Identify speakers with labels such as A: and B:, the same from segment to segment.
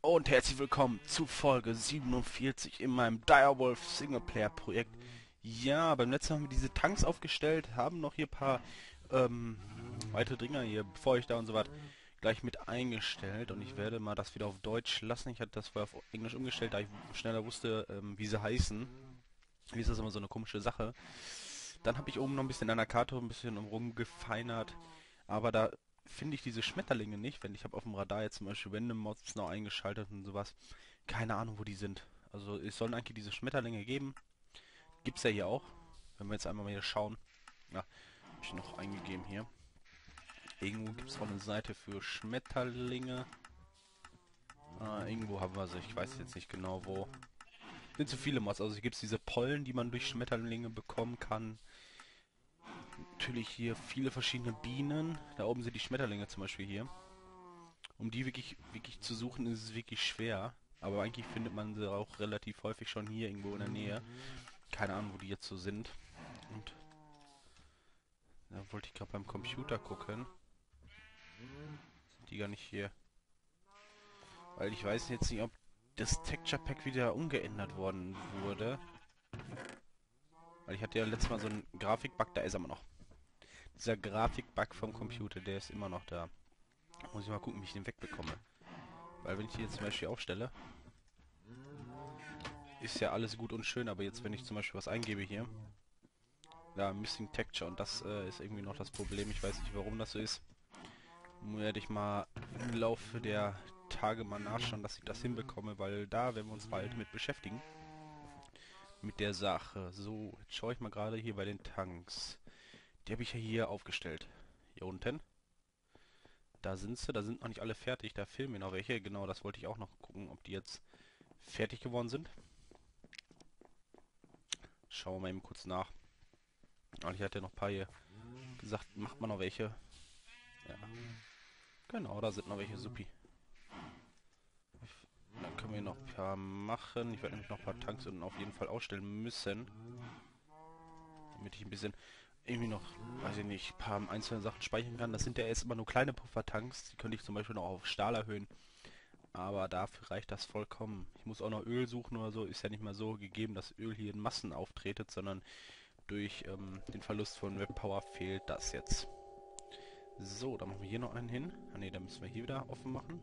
A: Und herzlich willkommen zu Folge 47 in meinem Direwolf Singleplayer Projekt. Ja, beim letzten Mal haben wir diese Tanks aufgestellt, haben noch hier ein paar weitere Dinger hier, Befeuchter und so was, gleich mit eingestellt. Und ich werde mal das wieder auf Deutsch lassen. Ich hatte das vorher auf Englisch umgestellt, da ich schneller wusste, wie sie heißen. Wie ist das immer so eine komische Sache. Dann habe ich oben noch ein bisschen an der Karte ein bisschen rumgefeinert. Aber da finde ich diese Schmetterlinge nicht, wenn ich habe auf dem Radar jetzt zum Beispiel Random Mods noch eingeschaltet und sowas. Keine Ahnung, wo die sind. Also es sollen eigentlich diese Schmetterlinge geben. Gibt's ja hier auch. Wenn wir jetzt einmal mal hier schauen. Ja, habe ich noch eingegeben hier. Irgendwo gibt es auch eine Seite für Schmetterlinge. Irgendwo haben wir sie. Ich weiß jetzt nicht genau wo. Sind zu viele Mods. Also hier gibt es diese Pollen, die man durch Schmetterlinge bekommen kann. Natürlich hier viele verschiedene Bienen. Da oben sind die Schmetterlinge zum Beispiel hier. Um die wirklich zu suchen, ist es wirklich schwer. Aber eigentlich findet man sie auch relativ häufig schon hier irgendwo in der Nähe. Keine Ahnung, wo die jetzt so sind. Und da wollte ich gerade beim Computer gucken. Sind die gar nicht hier. Weil ich weiß jetzt nicht, ob das Texture Pack wieder umgeändert worden wurde. Weil ich hatte ja letztes Mal so einen Grafikbug, da ist er immer noch. Dieser Grafikbug vom Computer, der ist immer noch da. Muss ich mal gucken, wie ich den wegbekomme. Weil wenn ich die jetzt zum Beispiel aufstelle, ist ja alles gut und schön, aber jetzt wenn ich zum Beispiel was eingebe hier, ja, Missing Texture und das ist irgendwie noch das Problem. Ich weiß nicht, warum das so ist. Werde ich mal im Laufe der Tage mal nachschauen, dass ich das hinbekomme, weil da werden wir uns bald mit beschäftigen. Mit der Sache. So, jetzt schaue ich mal gerade hier bei den Tanks. Die habe ich ja hier aufgestellt. Hier unten. Da sind sie, da sind noch nicht alle fertig. Da fehlen mir noch welche. Genau, das wollte ich auch noch gucken, ob die jetzt fertig geworden sind. Schauen wir mal eben kurz nach. Und ich hatte noch ein paar hier gesagt, macht man noch welche. Ja, genau, da sind noch welche, supi. Dann können wir noch ein paar machen. Ich werde nämlich noch ein paar Tanks unten auf jeden Fall ausstellen müssen. Damit ich ein bisschen irgendwie noch, weiß ich nicht, ein paar einzelne Sachen speichern kann. Das sind ja erst immer nur kleine Puffertanks. Die könnte ich zum Beispiel noch auf Stahl erhöhen. Aber dafür reicht das vollkommen. Ich muss auch noch Öl suchen oder so. Ist ja nicht mal so gegeben, dass Öl hier in Massen auftretet, sondern durch den Verlust von Webpower fehlt das jetzt. So, dann machen wir hier noch einen hin. Ah ne, dann müssen wir hier wieder offen machen.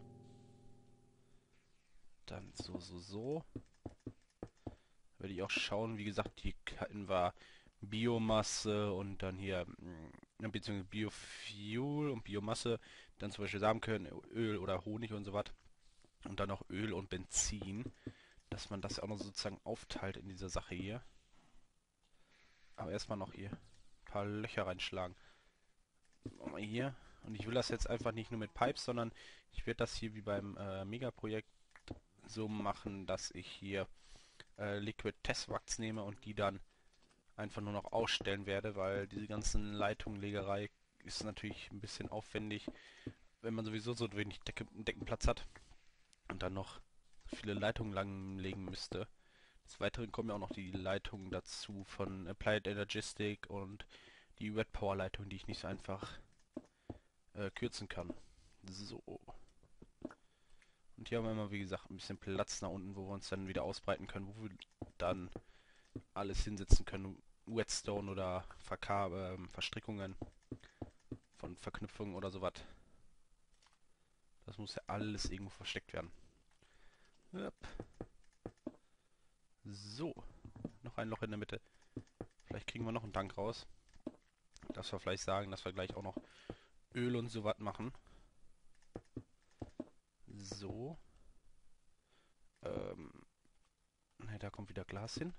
A: Dann so. Werde ich auch schauen, wie gesagt, hier hatten wir Biomasse und dann hier, beziehungsweise Biofuel und Biomasse, dann zum Beispiel Samenkörner, Öl oder Honig und so was. Und dann noch Öl und Benzin, dass man das auch noch sozusagen aufteilt in dieser Sache hier. Aber erstmal noch hier ein paar Löcher reinschlagen. Machen wir hier. Und ich will das jetzt einfach nicht nur mit Pipes, sondern ich werde das hier wie beim Megaprojekt so machen, dass ich hier Liquid Testwachs nehme und die dann einfach nur noch ausstellen werde, weil diese ganzen Leitunglegerei ist natürlich ein bisschen aufwendig, wenn man sowieso so wenig Deckenplatz hat und dann noch viele Leitungen langlegen müsste. Des Weiteren kommen ja auch noch die Leitungen dazu von Applied Energistic und die Red Power Leitung, die ich nicht so einfach kürzen kann. So. Und hier haben wir immer, wie gesagt, ein bisschen Platz nach unten, wo wir uns dann wieder ausbreiten können, wo wir dann alles hinsetzen können. Whetstone oder Verstrickungen von Verknüpfungen oder sowas. Das muss ja alles irgendwo versteckt werden. Yep. So. Noch ein Loch in der Mitte. Vielleicht kriegen wir noch einen Tank raus. Dass wir vielleicht sagen, dass wir gleich auch noch Öl und sowas machen. So. Ne, da kommt wieder Glas hin.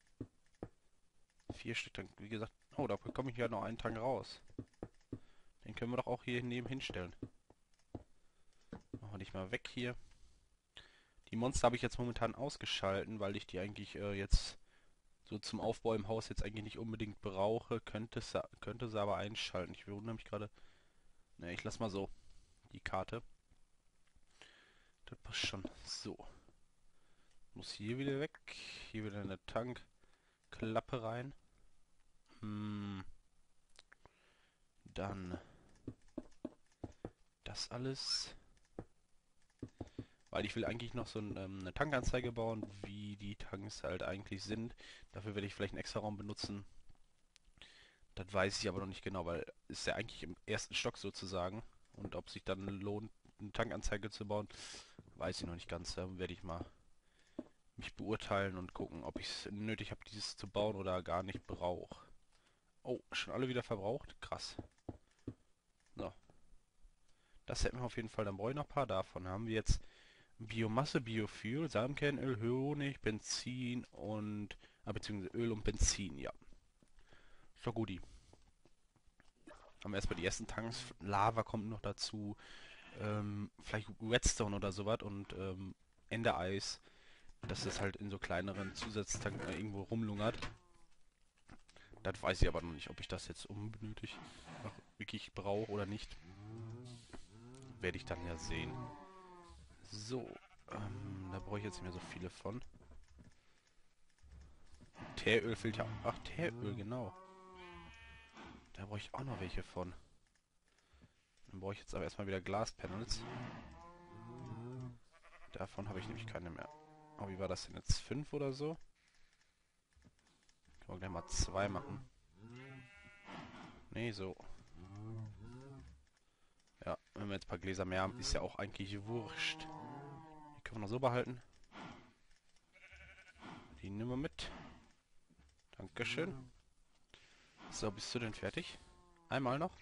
A: 4 Stück, dann, wie gesagt. Oh, da bekomme ich ja noch einen Tank raus. Den können wir doch auch hier neben hinstellen. Machen wir dich mal weg hier. Die Monster habe ich jetzt momentan ausgeschalten, weil ich die eigentlich jetzt so zum Aufbau im Haus jetzt eigentlich nicht unbedingt brauche. Könnte sie aber einschalten. Ich wundere mich gerade. Ne, ich lass mal so die Karte. Das passt schon. So. Muss hier wieder weg. Hier wieder eine Tankklappe rein. Dann das alles. Weil ich will eigentlich noch so eine Tankanzeige bauen, wie die Tanks halt eigentlich sind. Dafür werde ich vielleicht einen extra Raum benutzen. Das weiß ich aber noch nicht genau, weil ist ja eigentlich im ersten Stock sozusagen. Und ob sich dann lohnt, eine Tankanzeige zu bauen, weiß ich noch nicht ganz. Da werde ich mal mich beurteilen und gucken, ob ich es nötig habe, dieses zu bauen oder gar nicht brauche. Oh, schon alle wieder verbraucht? Krass. So, das hätten wir auf jeden Fall. Dann brauche ich noch ein paar davon. Haben wir jetzt Biomasse, Biofuel, Samenkernöl, Honig, Benzin und... beziehungsweise Öl und Benzin, ja. So guti. Haben wir erstmal die ersten Tanks. Lava kommt noch dazu. Vielleicht Redstone oder sowas und Endereis, dass es halt in so kleineren Zusatztanken irgendwo rumlungert. Das weiß ich aber noch nicht, ob ich das jetzt unbenötigt noch wirklich brauche oder nicht. Werde ich dann ja sehen. So, da brauche ich jetzt nicht mehr so viele von. Teerölfilter. Ach, Teeröl, genau. Da brauche ich auch noch welche von. Dann brauche ich jetzt aber erstmal wieder Glaspanels. Davon habe ich nämlich keine mehr. Oh, wie war das denn jetzt? 5 oder so? Können wir gleich mal 2 machen. Nee, so. Ja, wenn wir jetzt ein paar Gläser mehr haben, ist ja auch eigentlich wurscht. Die können wir noch so behalten. Die nehmen wir mit. Dankeschön. So, bist du denn fertig? Einmal noch.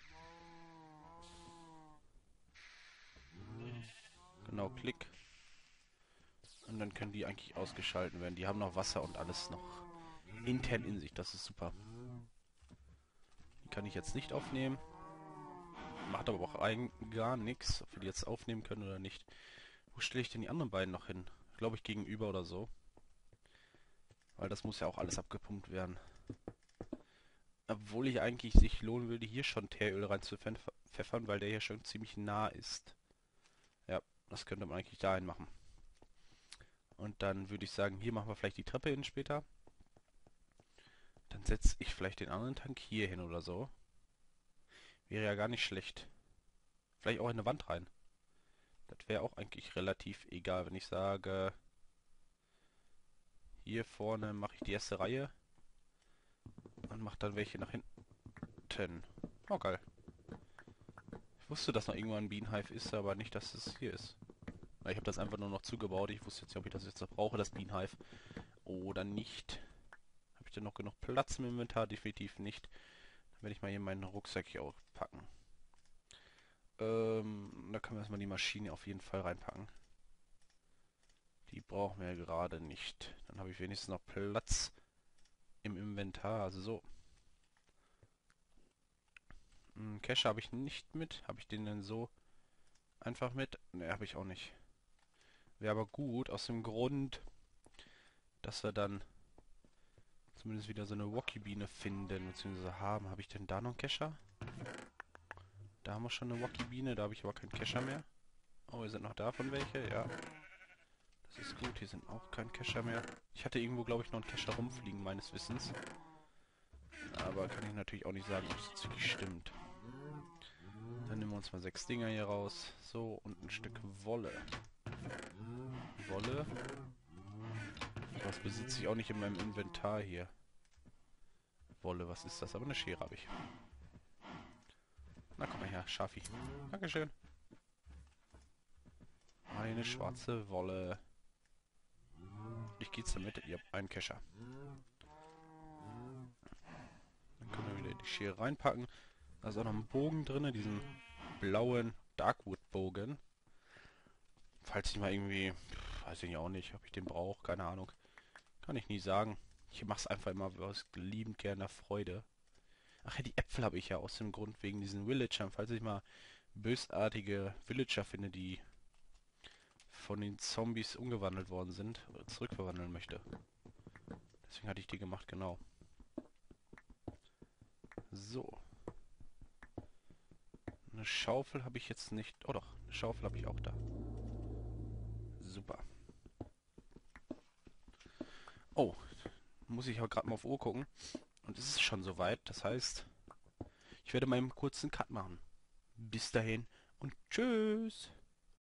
A: Genau, Klick. Und dann können die eigentlich ausgeschalten werden. Die haben noch Wasser und alles noch intern in sich. Das ist super. Die kann ich jetzt nicht aufnehmen. Macht aber auch eigentlich gar nichts, ob wir die jetzt aufnehmen können oder nicht. Wo stelle ich denn die anderen beiden noch hin? Glaube ich gegenüber oder so. Weil das muss ja auch alles abgepumpt werden. Obwohl ich eigentlich sich lohnen würde, hier schon Teeröl reinzupfeffern, weil der hier schon ziemlich nah ist. Ja, das könnte man eigentlich dahin machen. Und dann würde ich sagen, hier machen wir vielleicht die Treppe hin später. Dann setze ich vielleicht den anderen Tank hier hin oder so. Wäre ja gar nicht schlecht. Vielleicht auch in eine Wand rein. Das wäre auch eigentlich relativ egal, wenn ich sage, hier vorne mache ich die erste Reihe und mache dann welche nach hinten. Oh, geil. Ich wusste, dass noch irgendwann ein Beehive ist, aber nicht, dass es hier ist. Ich habe das einfach nur noch zugebaut. Ich wusste jetzt nicht, ob ich das jetzt noch brauche, das Beehive. Oder nicht. Habe ich denn noch genug Platz im Inventar? Definitiv nicht. Dann werde ich mal hier meinen Rucksack hier auch packen. Da können wir erstmal die Maschine auf jeden Fall reinpacken. Die brauchen wir gerade nicht. Dann habe ich wenigstens noch Platz im Inventar. Also so. Cache habe ich nicht mit. Habe ich den denn so einfach mit? Ne, habe ich auch nicht. Wäre aber gut, aus dem Grund, dass wir dann zumindest wieder so eine Wokkie-Biene finden, beziehungsweise haben. Habe ich denn da noch einen Kescher? Da haben wir schon eine Wokkie-Biene, da habe ich aber keinen Kescher mehr. Oh, hier sind noch davon welche, ja. Das ist gut, hier sind auch kein Kescher mehr. Ich hatte irgendwo, glaube ich, noch einen Kescher rumfliegen, meines Wissens. Aber kann ich natürlich auch nicht sagen, ob es jetzt wirklich stimmt. Dann nehmen wir uns mal 6 Dinger hier raus. So, und ein Stück Wolle. Wolle. Das besitze ich auch nicht in meinem Inventar hier. Wolle, was ist das? Aber eine Schere habe ich. Na, komm mal her, Schafi. Dankeschön. Eine schwarze Wolle. Ich geht's damit. Ihr habt einen Kescher. Dann können wir wieder in die Schere reinpacken. Da ist auch noch ein Bogen drin, diesen blauen Darkwood-Bogen. Falls ich mal irgendwie, weiß ich auch nicht, ob ich den brauche, keine Ahnung. Kann ich nie sagen. Ich mache es einfach immer aus liebend gerne Freude. Ach ja, die Äpfel habe ich ja aus dem Grund wegen diesen Villagern. Falls ich mal bösartige Villager finde, die von den Zombies umgewandelt worden sind, oder zurückverwandeln möchte. Deswegen hatte ich die gemacht, genau. So. Eine Schaufel habe ich jetzt nicht. Oh doch, eine Schaufel habe ich auch da. Super. Oh, muss ich auch gerade mal auf Uhr gucken. Und es ist schon soweit. Das heißt, ich werde mal einen kurzen Cut machen. Bis dahin und tschüss.